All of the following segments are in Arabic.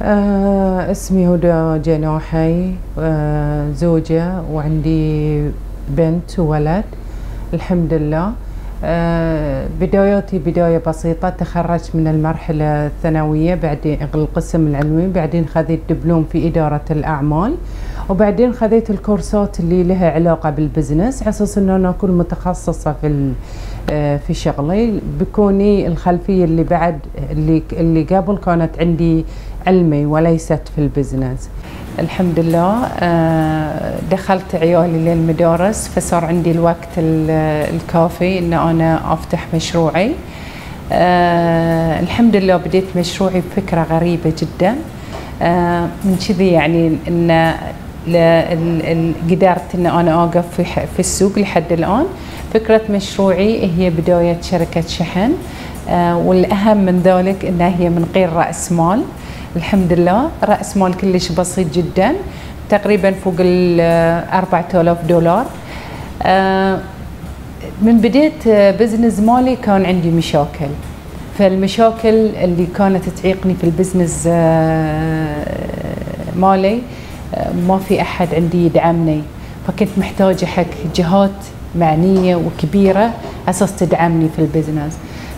اسمي هدى جناحي، زوجة وعندي بنت وولد الحمد لله. بداياتي بداية بسيطة، تخرجت من المرحلة الثانوية بعدين القسم العلمي، بعدين خذيت دبلوم في إدارة الأعمال، وبعدين خذيت الكورسات اللي لها علاقة بالبزنس على أساس إنه أنا أكون متخصصة في شغلي، بكوني الخلفية اللي بعد اللي قبل كانت عندي علمي وليست في البزنس. الحمد لله دخلت عيالي للمدارس، فصار عندي الوقت الكافي ان انا افتح مشروعي. الحمد لله بديت مشروعي بفكرة غريبة جدا، من كذي يعني ان قدرت ان انا اوقف في السوق لحد الان. فكرة مشروعي هي بداية شركة شحن، والاهم من ذلك انها هي من غير رأس مال. الحمد لله رأس مال كلش بسيط جدا، تقريبا فوق ال 4000 دولار. من بديت بزنس مالي كان عندي مشاكل، فالمشاكل اللي كانت تعيقني في البزنس مالي ما في أحد عندي يدعمني، فكنت محتاجة حق جهات معنية وكبيرة أساس تدعمني في البزنس.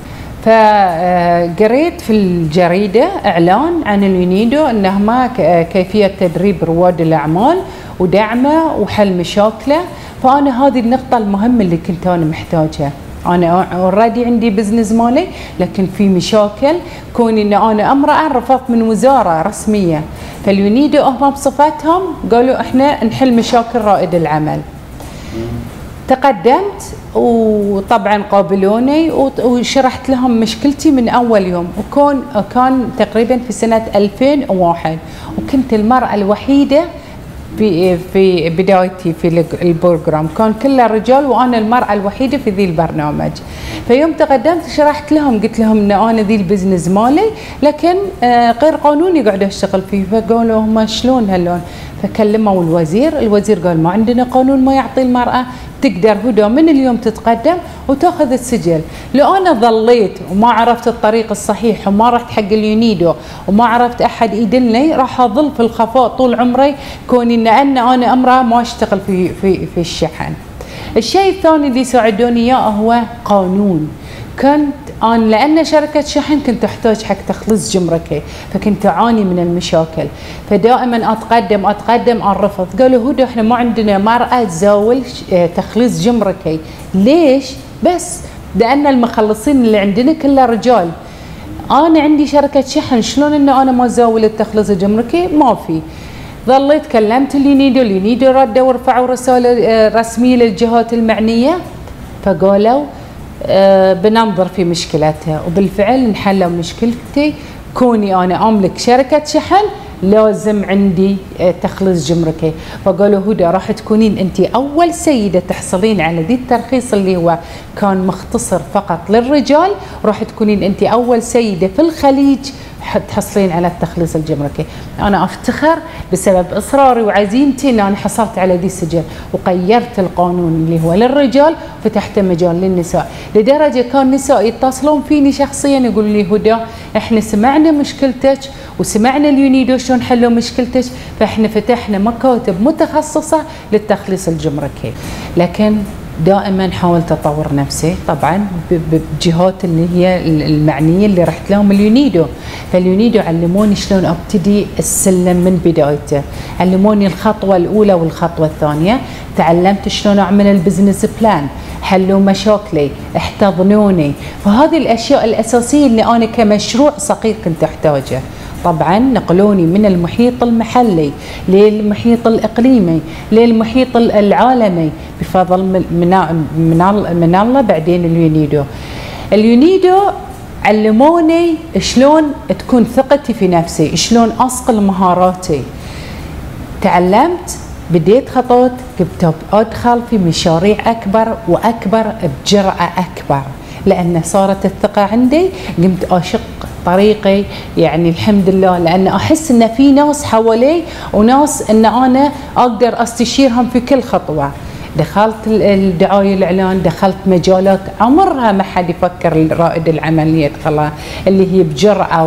فقريت في الجريدة إعلان عن اليونيدو أنه كيفية تدريب رواد الأعمال ودعمه وحل مشاكله، فأنا هذه النقطة المهمة اللي كنت أنا محتاجها. أنا اوريدي عندي بزنس مالي، لكن في مشاكل كوني إن أنا امرأة رفضت من وزارة رسمية، فاليونيدو هم بصفتهم قالوا إحنا نحل مشاكل رائد العمل. تقدمت وطبعا قابلوني وشرحت لهم مشكلتي من اول يوم، وكان تقريبا في سنه 2001، وكنت المراه الوحيده في بدايتي في البروجرام، كان كله رجال وانا المراه الوحيده في ذي البرنامج. فيوم تقدمت شرحت لهم، قلت لهم ان انا ذي البزنس مالي لكن غير قانوني قاعده اشتغل فيه، فقالوا هم شلون هاللون؟ فكلموا الوزير قال ما عندنا قانون ما يعطي المراه تقدر هدى من اليوم تتقدم وتاخذ السجل. لو انا ظليت وما عرفت الطريق الصحيح وما رحت حق اليونيدو وما عرفت احد يدلني، راح اظل في الخفاء طول عمري، كوني ان انا امراه ما اشتغل في الشحن. الشيء الثاني اللي ساعدوني اياه هو قانون. كنت أنا لأن شركة شحن كنت أحتاج حق تخليص جمركي، فكنت أعاني من المشاكل، فدائما أتقدم أرفض. قالوا هدى إحنا ما عندنا مرأة تزاول تخليص جمركي. ليش؟ بس لأن المخلصين اللي عندنا كله رجال. أنا عندي شركة شحن، شلون إنه أنا ما زاول التخليص الجمركي؟ ما في. ظليت كلمت اليونيدو ردوا ورفعوا رسالة رسمية للجهات المعنية، فقالوا بننظر في مشكلتها، وبالفعل انحلوا مشكلتي. كوني انا املك شركه شحن لازم عندي تخليص جمركي، فقالوا هدى راح تكونين انت اول سيده تحصلين على ذي الترخيص اللي هو كان مختصر فقط للرجال، راح تكونين انت اول سيده في الخليج تحصلين على التخليص الجمركي. انا افتخر بسبب اصراري وعزيمتي ان انا حصلت على ذي السجل، وغيرت القانون اللي هو للرجال وفتحت مجال للنساء، لدرجه كان نساء يتصلون فيني شخصيا يقولوا لي هدى احنا سمعنا مشكلتك وسمعنا اليونيدو شلون حلوا مشكلتك، فاحنا فتحنا مكاتب متخصصه للتخليص الجمركي. لكن دائما حاولت اطور نفسي طبعا بجهات اللي هي المعنيه اللي رحت لهم اليونيدو. فاليونيدو علموني شلون ابتدي السلم من بدايته، علموني الخطوه الاولى والخطوه الثانيه، تعلمت شلون اعمل البزنس بلان، حلوا مشاكلي، احتضنوني. فهذه الاشياء الاساسيه اللي انا كمشروع صغير كنت احتاجها. طبعا نقلوني من المحيط المحلي للمحيط الاقليمي للمحيط العالمي بفضل من الله. بعدين اليونيدو علموني شلون تكون ثقتي في نفسي، شلون اصقل مهاراتي. تعلمت، بديت خطوات، كنت ادخل في مشاريع اكبر واكبر بجرأة اكبر، لأن صارت الثقة عندي، قمت أشق طريقي يعني الحمد لله، لأن أحس أن في ناس حوالي وناس أن أنا أقدر أستشيرهم في كل خطوة. دخلت الدعاية الإعلان، دخلت مجالات عمرها ما حد يفكر رائد العمل يدخلها، اللي هي بجرأة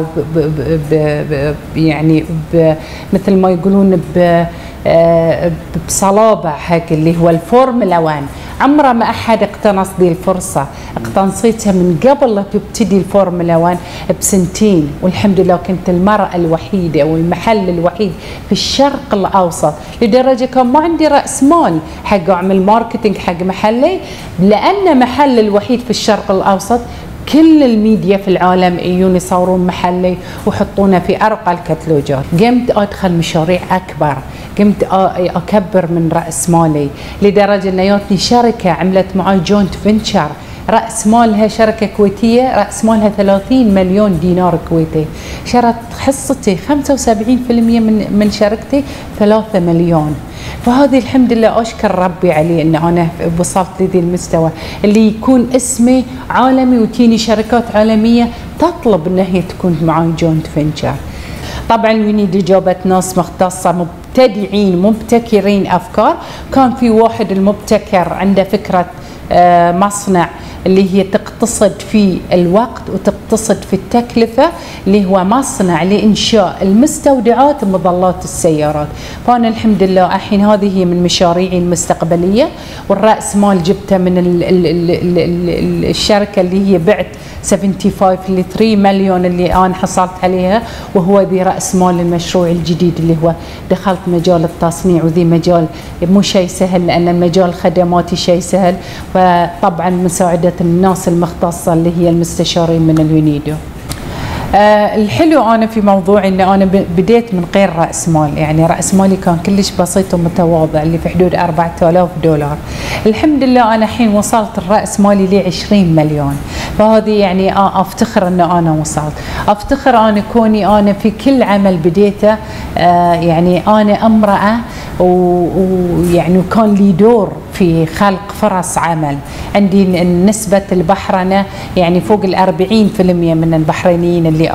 يعني مثل ما يقولون بصلابة هيك، اللي هو الفورمولا 1. عمره ما أحد اقتنص دي الفرصة، اقتنصيتها من قبل لا تبتدي الفورمولا 1 بسنتين، والحمد لله كنت المرأة الوحيدة والمحل الوحيد في الشرق الأوسط، لدرجة كان ما عندي رأس مال حق أعمل ماركتينج حق محلي، لأن محل الوحيد في الشرق الأوسط كل الميديا في العالم يجون يصورون محلي ويحطونه في أرقى الكتالوجات. قمت أدخل مشاريع أكبر، قمت أكبر من رأس مالي، لدرجة أن جاتني شركة عملت معي جوينت فينشر، رأس مالها شركة كويتية، رأس مالها 30 مليون دينار كويتي، شرت حصتي 75% من شركتي 3 مليون. فهذه الحمد لله أشكر ربي عليه أن أنا وصلت لذي المستوى، اللي يكون اسمي عالمي وتيني شركات عالمية تطلب أن هي تكون معي جوينت فينشر. طبعا يونيدو جابت ناس مختصة مبتدعين مبتكرين أفكار. كان في واحد المبتكر عنده فكرة مصنع اللي هي تقتصد في الوقت وتقتصد في التكلفة، اللي هو مصنع لإنشاء المستودعات مظلات السيارات. فأنا الحمد لله الحين هذه هي من مشاريعي المستقبلية، والرأس مال جبته من الشركة اللي هي بعت 75 ل 3 مليون اللي أنا حصلت عليها، وهو ذي رأس مال المشروع الجديد اللي هو دخلت مجال التصنيع، وذي مجال مو شيء سهل لأن المجال خدماتي شيء سهل، فطبعا مساعدة الناس المختصة اللي هي المستشارين من اليونيدو. الحلو أنا في موضوع إن أنا بديت من غير رأس مال، يعني رأس مالي كان كلش بسيط ومتواضع اللي في حدود 4000 دولار. الحمد لله أنا الحين وصلت الرأس مالي ل 20 مليون، فهذه يعني أفتخر إن أنا وصلت، أفتخر أنا كوني أنا في كل عمل بديته يعني أنا امرأة ويعني وكان لي دور في خلق فرص عمل. عندي نسبة البحرنة يعني فوق 40% من البحرينيين اللي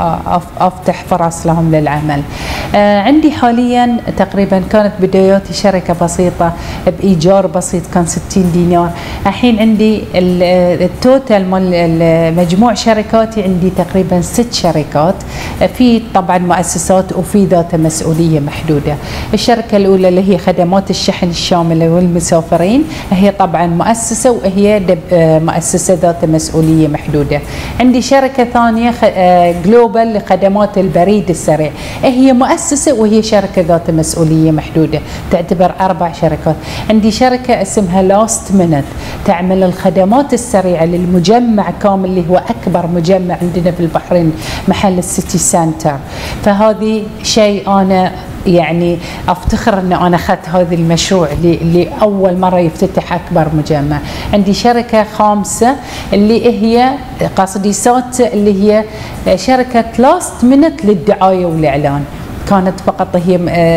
أفتح فرص لهم للعمل. عندي حاليا تقريبا كانت بداياتي شركة بسيطة بإيجار بسيط كان 60 دينار، الحين عندي التوتال مال مجموع شركاتي عندي تقريبا 6 شركات، في طبعا مؤسسات وفي ذات مسؤولية محدودة. الشركة الأولى اللي هي خدمات الشحن الشاملة والمسافرين، هي طبعا مؤسسة وهي مؤسسة ذات مسؤولية محدودة. عندي شركة ثانية جلوبال لخدمات البريد السريع، هي مؤسسة وهي شركة ذات مسؤولية محدودة، تعتبر 4 شركات. عندي شركة اسمها لاست مينت تعمل الخدمات السريعة للمجمع كامل اللي هو أكبر مجمع عندنا في البحرين، محل السيتي سنتر. فهذه شيء أنا يعني أفتخر أن أنا أخذت هذا المشروع اللي أول مرة يفتتح أكبر مجمع. عندي شركة خامسة اللي هي قصدي سات اللي هي شركة لاست مينت للدعاية والإعلان، كانت فقط هي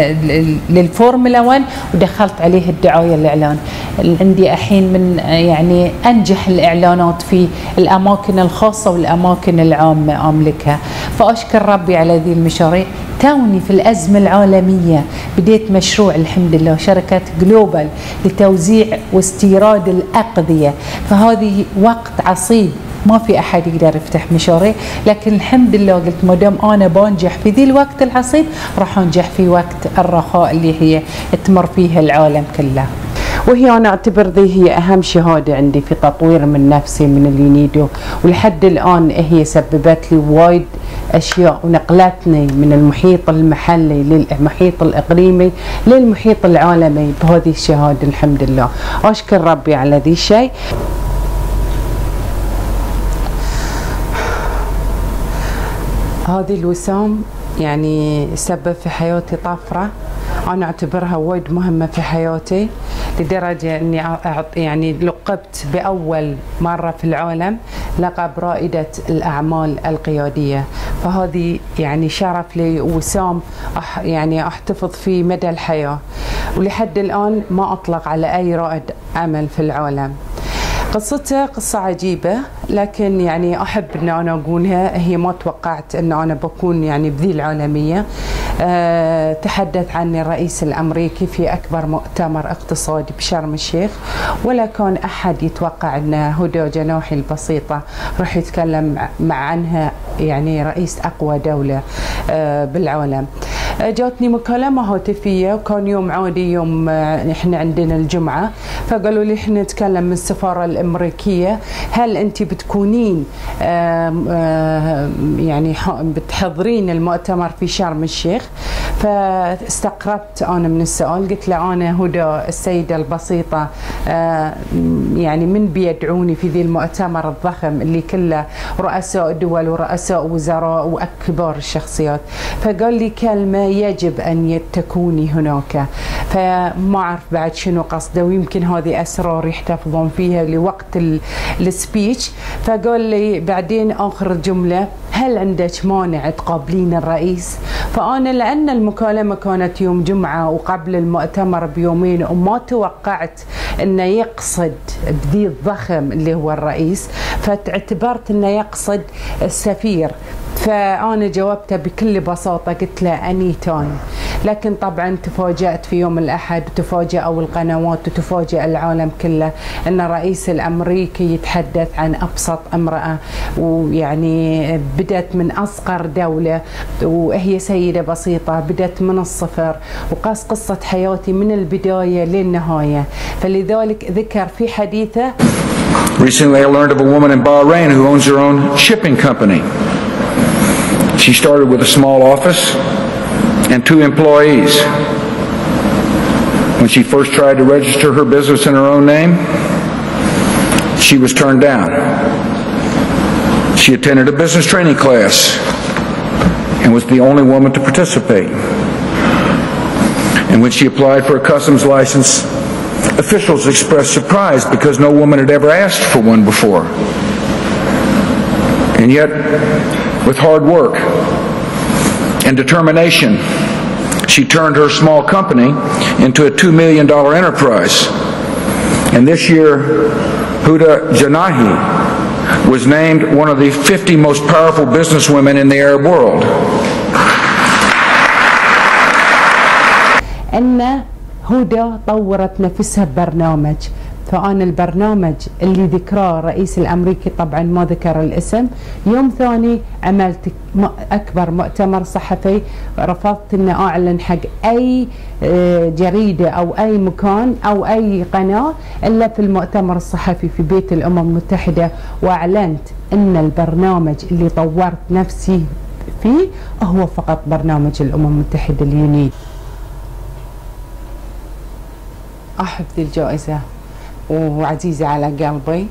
للفورمولا 1 ودخلت عليه الدعاية والإعلان. عندي الحين من يعني أنجح الإعلانات في الأماكن الخاصة والأماكن العامة أملكها، فأشكر ربي على ذي المشاريع. توني في الأزمة العالمية بديت مشروع الحمد لله شركة جلوبال لتوزيع واستيراد الأغذية، فهذه وقت عصيب ما في أحد يقدر يفتح مشاريع، لكن الحمد لله قلت ما دام أنا بنجح في ذي الوقت العصيب راح أنجح في وقت الرخاء اللي هي تمر فيها العالم كله. وهي أنا أعتبر ذي هي أهم شهادة عندي في تطوير من نفسي من اليونيدو، ولحد الآن هي سببت لي وايد أشياء ونقلتني من المحيط المحلي للمحيط الإقليمي للمحيط العالمي بهذه الشهادة الحمد لله. أشكر ربي على ذي الشيء. هذه الوسام يعني سبب في حياتي طفرة، أنا أعتبرها وايد مهمة في حياتي، لدرجة أني يعني لقبت بأول مرة في العالم لقب رائدة الأعمال القيادية، فهذه يعني شرف لي وسام يعني أحتفظ فيه مدى الحياة، ولحد الآن ما أطلق على أي رائد عمل في العالم. قصته قصة عجيبة، لكن يعني أحب أن أنا أقولها. هي ما توقعت أن أنا بكون يعني بذي العالمية. تحدث عني الرئيس الأمريكي في أكبر مؤتمر اقتصادي بشرم الشيخ، ولا كان أحد يتوقع أن هدى جناحي البسيطة راح يتكلم عنها يعني رئيس أقوى دولة بالعالم. جاتني مكالمة هاتفية وكان يوم عادي، يوم احنا عندنا الجمعة، فقالوا لي احنا نتكلم من السفارة الأمريكية، هل أنت بتكونين يعني بتحضرين المؤتمر في شرم الشيخ؟ فاستقربت أنا من السؤال، قلت له أنا هدى السيدة البسيطة يعني من بيدعوني في ذي المؤتمر الضخم اللي كله رؤساء دول ورؤساء وزراء وكبار الشخصيات. فقال لي كلمة يجب أن تكوني هناك، فما أعرف بعد شنو قصده، ويمكن هذه أسرار يحتفظون فيها لوقت السبيتش. فقال لي بعدين آخر جملة، هل عندك مانع تقابلين الرئيس؟ فأنا لأن المكالمة كانت يوم جمعة وقبل المؤتمر بيومين وما توقعت أنه يقصد بذي الضخم اللي هو الرئيس، فاعتبرت أنه يقصد السفير. فأنا جاوبته بكل بساطة، قلت له أني تاني. لكن طبعا تفاجأت في يوم الأحد، وتفاجأوا القنوات وتفاجأ العالم كله أن الرئيس الأمريكي يتحدث عن أبسط امرأة، ويعني بدأت من أصغر دولة وهي سيدة بسيطة، بدأت من الصفر وقاس قصة حياتي من البداية للنهاية. فلذلك ذكر في حديثه Recently I learned of a woman in Bahrain who owns her own shipping company. She started with a small office and 2 employees. When she first tried to register her business in her own name, she was turned down. She attended a business training class and was the only woman to participate. And when she applied for a customs license, officials expressed surprise because no woman had ever asked for one before. And yet, with hard work and determination, she turned her small company into a $2 million enterprise. And this year, Huda Janahi was named one of the 50 most powerful businesswomen in the Arab world. أن هدى طورت نفسها ببرنامج، فأنا البرنامج اللي ذكراه الرئيس الأمريكي طبعا ما ذكر الاسم، يوم ثاني عملت أكبر مؤتمر صحفي، رفضت أن أعلن حق أي جريدة أو أي مكان أو أي قناة إلا في المؤتمر الصحفي في بيت الأمم المتحدة، وأعلنت أن البرنامج اللي طورت نفسي فيه هو فقط برنامج الأمم المتحدة اليونيد. أحب ذي الجائزة وعزيزة على قلبي،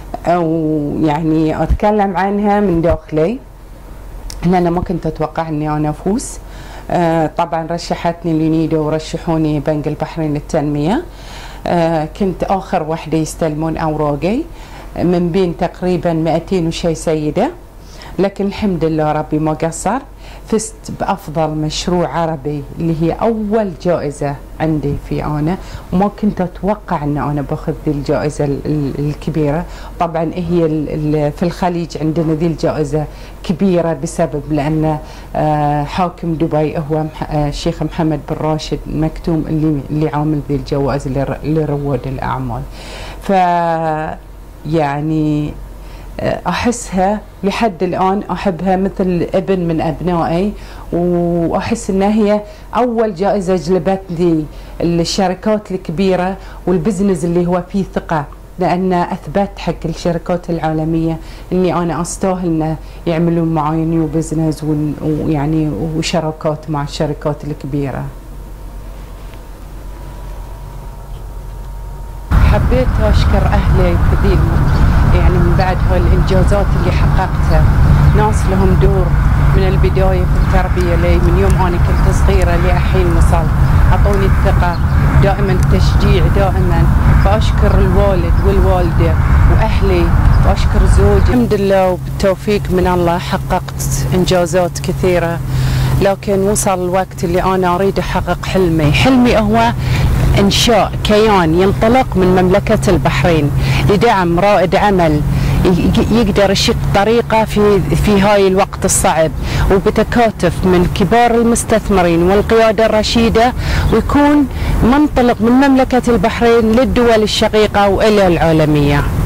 ويعني أتكلم عنها من داخلي، لأن ما كنت أتوقع أني أنا أفوز. طبعا رشحتني اليونيدو ورشحوني بنك البحرين للتنمية، كنت آخر وحدة يستلمون أوراقي من بين تقريبا 200 وشي سيدة، لكن الحمد لله ربي ما قصر، فزت بأفضل مشروع عربي اللي هي أول جائزة عندي في أنا، وما كنت أتوقع أن أنا باخذ ذي الجائزة الكبيرة. طبعا هي في الخليج عندنا ذي الجائزة كبيرة بسبب لأن حاكم دبي هو الشيخ محمد بن راشد مكتوم اللي عامل ذي الجوائز لرواد الأعمال. ف يعني أحسها لحد الآن، أحبها مثل ابن من أبنائي، وأحس أنها هي أول جائزة جلبتني الشركات الكبيرة والبزنس اللي هو فيه ثقة، لأن أثبت حق الشركات العالمية أني أنا أستاهل أن يعملون معي نيو بزنس ويعني وشراكات مع الشركات الكبيرة. حبيت أشكر أهلي في ذي يعني من بعد هالإنجازات اللي حققتها، ناس لهم دور من البداية في التربية لي، من يوم أنا كنت صغيرة لحين وصلت، أعطوني الثقة دائما، التشجيع دائما. فأشكر الوالد والوالدة وأهلي، وأشكر زوجي. الحمد لله وبالتوفيق من الله حققت إنجازات كثيرة، لكن وصل الوقت اللي أنا أريد أحقق حلمي. حلمي هو إنشاء كيان ينطلق من مملكة البحرين لدعم رائد عمل يقدر يشق طريقه في هاي الوقت الصعب، وبتكاتف من كبار المستثمرين والقياده الرشيده، ويكون منطلق من مملكه البحرين للدول الشقيقه والى العالميه.